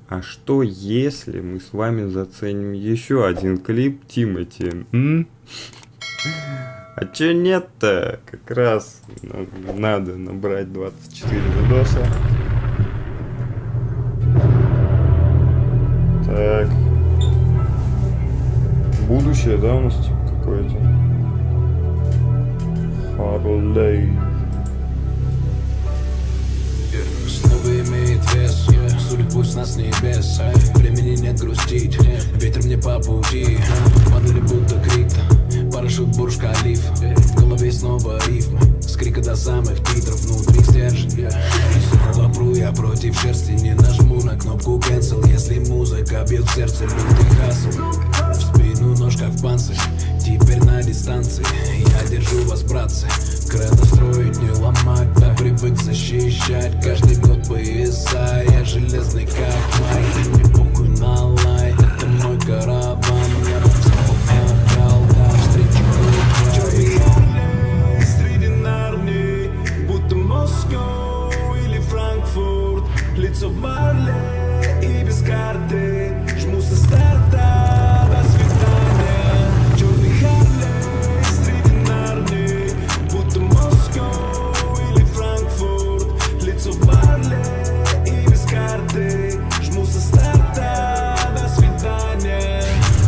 А что если мы с вами заценим еще один клип Тимати? А чё нет-то? Как раз надо набрать 24 видоса. Так. Будущее, да, у нас типа какое-то? Харлей. Снова имеет вес, судит пусть нас с небес. Времени нет грустить, ветер мне по пути. Падали будто крипто, парашют Бурдж-Халиф. В голове снова рифмы, с крика до самых титров. Внутри стержень, вопру я против шерсти. Не нажму на кнопку cancel, если музыка бьет в сердце. Лютый хасл, в спину нож как в панцирь. Теперь на дистанции, я держу вас, братцы. Кредо строить, не ломать, да привык защищать. Каждый год пояса, я железный как май. Мне похуй на лай, это мой караван. Я помогал, да, встречу черный Харлей среди нарней, будто Москва или Франкфурт. Лицо в марле и без карты, жму со старта, до свидания. Черный Харлей среди нарней, будто Москва или Франкфурт. Лицо в марле и без карты, жму со старта, до свидания.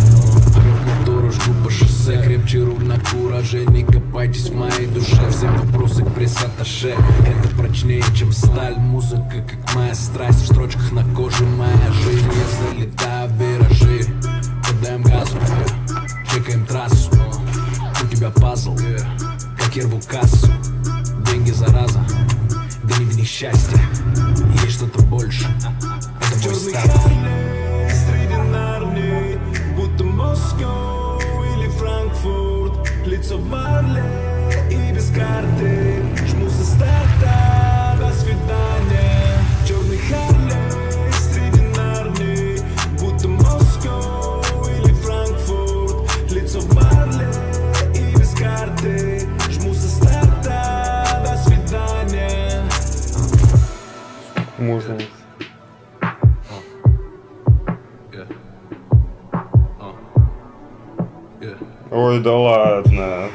Орёт мотору, жгу по шоссе, крепче руль на кураже. Не копайтесь в моей душе, все вопросы к пресс-атташе. Это прочнее, чем сталь, музыка как моя страсть. В строчках на коже моя жизнь, я залетаю в виражи. Подаем газу, чекаем трассу. У тебя пазл, как я рву кассу. Деньги зараза, да не в них счастье. Есть что-то больше, это мой статус. Среди нарней, будто Москва или Франкфурт. Лицо в марле и без карты, жму со старта, до свидания. Черный Харлей среди нарней, будто Москва или Франкфурт. Лицо в марле и без карты, жму со старта, до свидания. Можно. Ой, да ладно.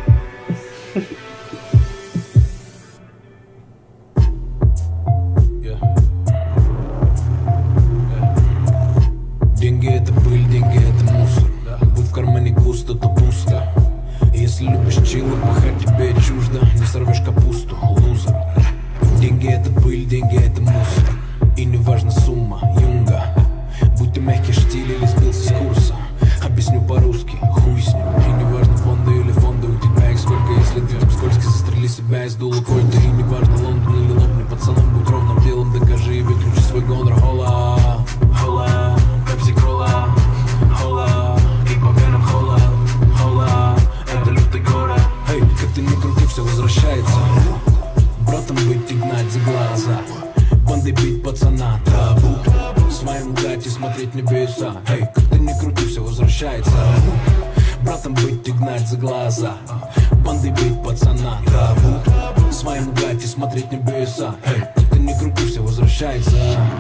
Деньги это пыль, деньги это мусор. Будь в кармане густо, то пусто. Если любишь чилы, пахать тебе чуждо. Не сорвешь капусту, лузер. Деньги это пыль, деньги это мусор. И не важна сумма, юнга. Будь ты мягкий штиль или сбился с курса. Объясню по-русски, хуй с ним. И не важно фонды или фонды, у тебя их сколько. Если ты там скользкий, застрели себя из дула кольта. И не важно Лондон или лопни, пацаном будь ровным делом. Докажи и выключи свой гонор. Хола, хола, пепси кола, хола. И по венам хола, хола. Это лютый город. Эй, как ты не крути, все возвращается. Братом быть и гнать за глаза. Банды бить пацана, табу. Своим гать и смотреть небеса. Эй, как ты не крути, все возвращается. Братом быть и гнать за глаза. Банды бить пацана, табу. Своим гать и смотреть небеса. Эй, как ты не крути, все возвращается.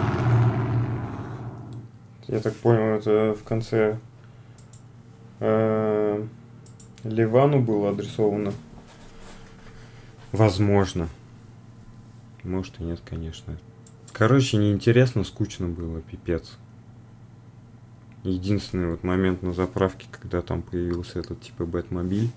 Я так понял, это в конце Ливану было адресовано. Возможно. Может и нет, конечно. Короче, неинтересно, скучно было, пипец. Единственный вот момент на заправке, когда там появился этот типа Бэтмобиль.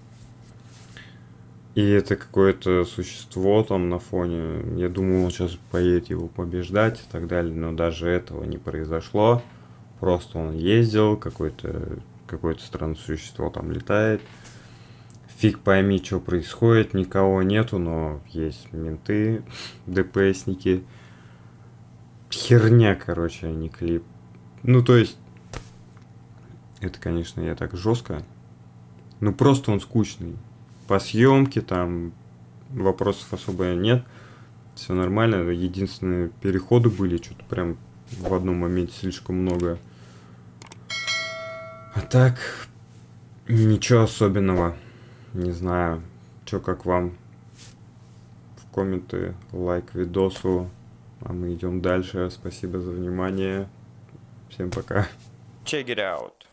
И это какое-то существо там на фоне. Я думал, он сейчас поедет его побеждать и так далее. Но даже этого не произошло. Просто он ездил, какое-то странное существо там летает. Фиг пойми, что происходит, никого нету, но есть менты, ДПСники. Херня, короче, а не клип. Ну, то есть, это, конечно, я так жестко. Ну, просто он скучный. По съемке там вопросов особо нет. Все нормально. Единственные переходы были, что-то прям в одном моменте слишком много. А так, ничего особенного. Не знаю, что как вам. В комменты, лайк видосу. А мы идем дальше. Спасибо за внимание. Всем пока. Check it out.